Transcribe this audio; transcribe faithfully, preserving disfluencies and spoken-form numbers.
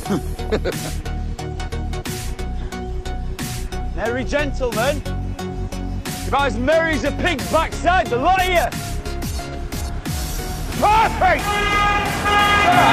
Merry gentlemen. About as merry as a pig's backside, the lot of you. Perfect!